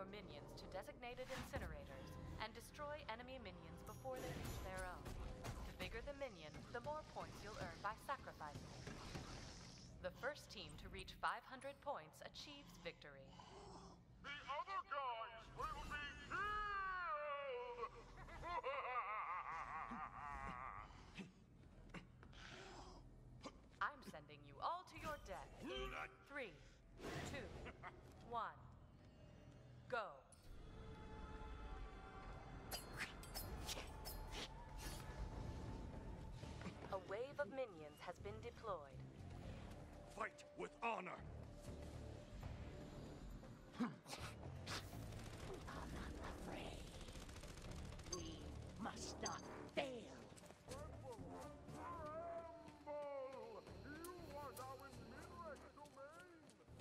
your minions to designated incinerators and destroy enemy minions before they reach their own. The bigger the minion, the more points you'll earn by sacrificing it. The first team to reach 500 points achieves victory. The other guys will be killed! I'm sending you all to your death in 3, 2, 1, go. A wave of minions has been deployed. Fight with honor! I'm not afraid. We must not fail. Ramble! You are now in Midrex domain!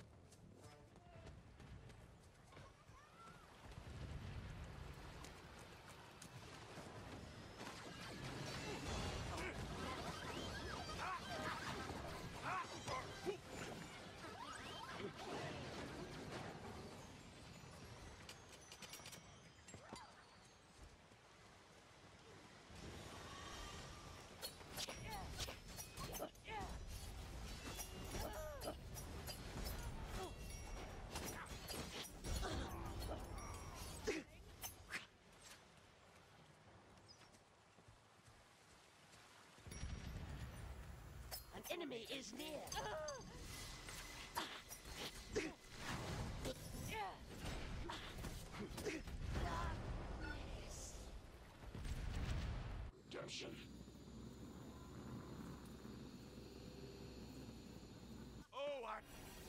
An enemy is near. Redemption. Oh, I...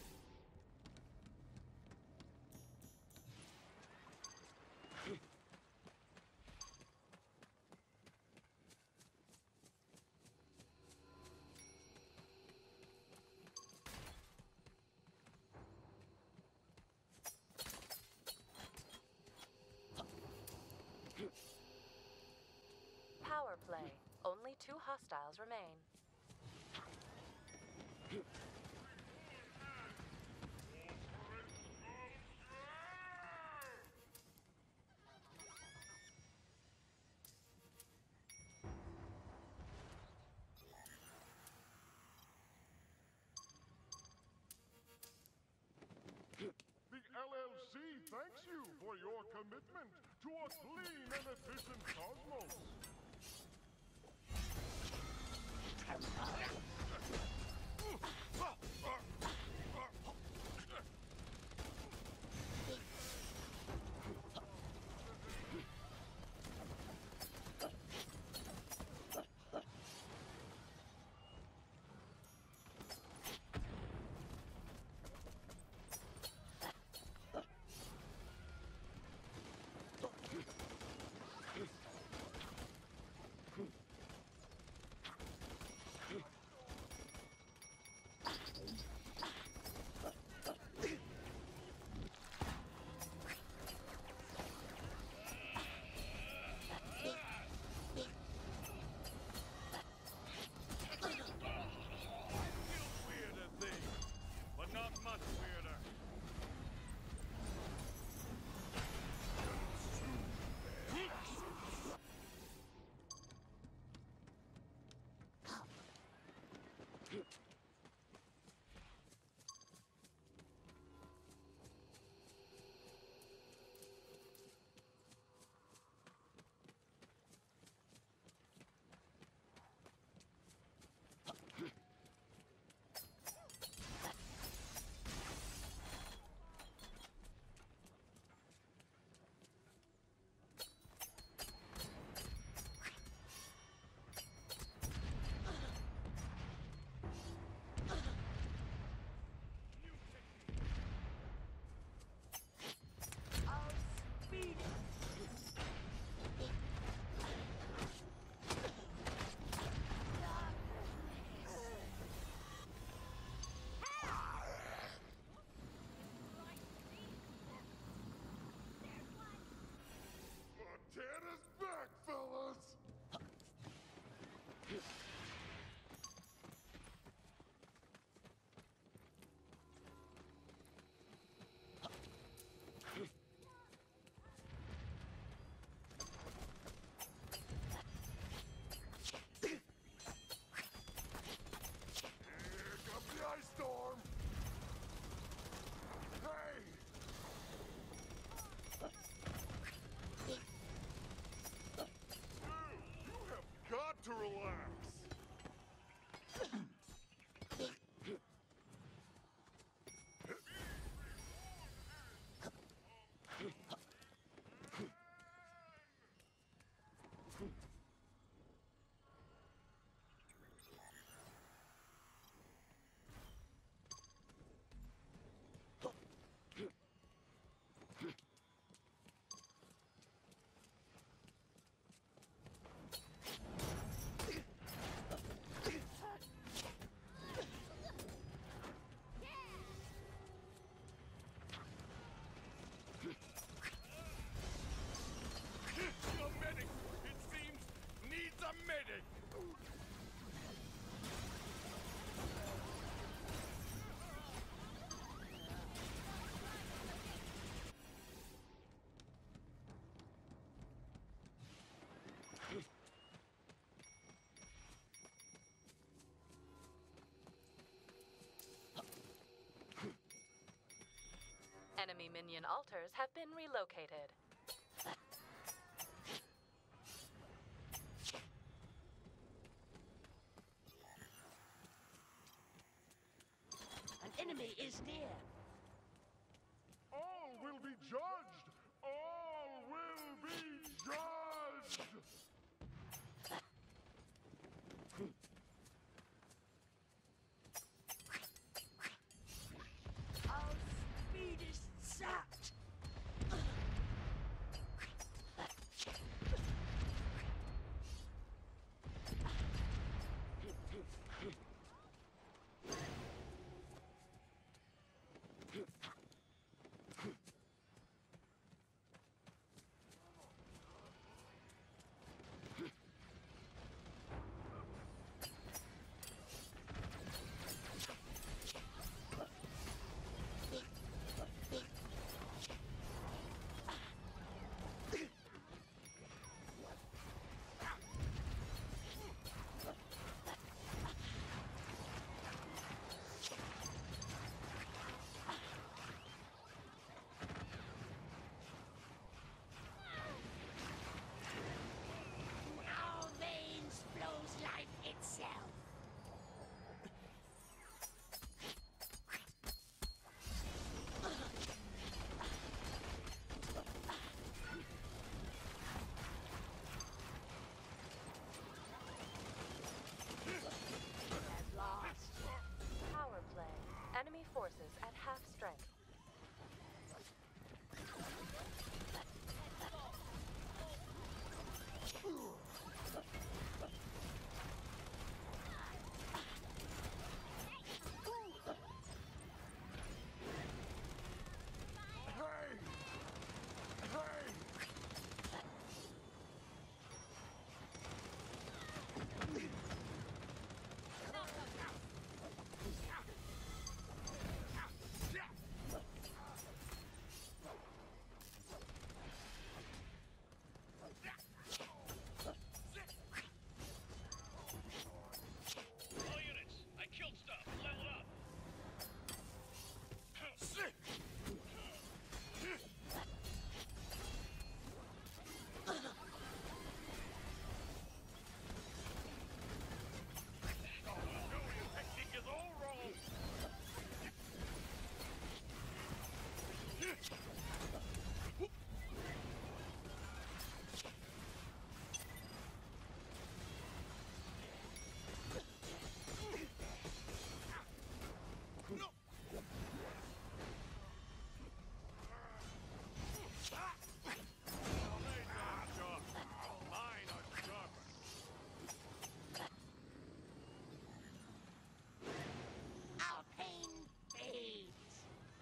Power play. Only 2 hostiles remain. The LLC thanks you for your commitment to a clean and efficient cosmos. Enemy minion altars have been relocated. An enemy is near. All will be judged! All will be judged! Our speed is sapped. Our veins flows life itself. At last. Power play. Enemy forces at half strength. Hey! Hey! All units, I killed stuff. Level up. Your technique is all wrong. Mine are sharper. Our pain fades.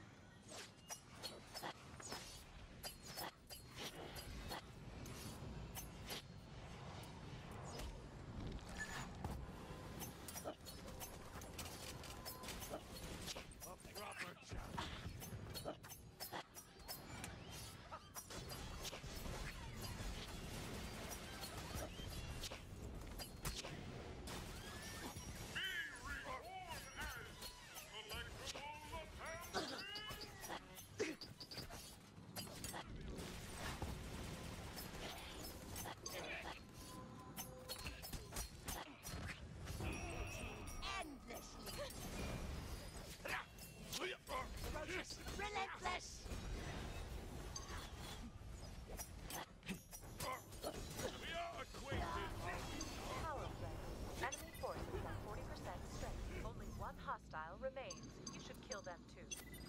A proper challenge. Be reborn as delightful Pansy! Endlessly. Ferocious. Relentless. We are acquainted. Power play. Enemy forces at 40% strength. Only one hostile remains. You should kill them too.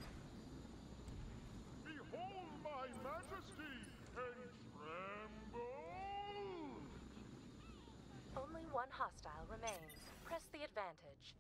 Behold my majesty and tremble! Only one hostile remains. Press the advantage.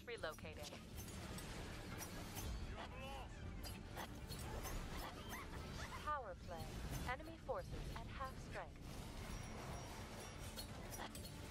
Relocating. Power play. Enemy forces at half strength.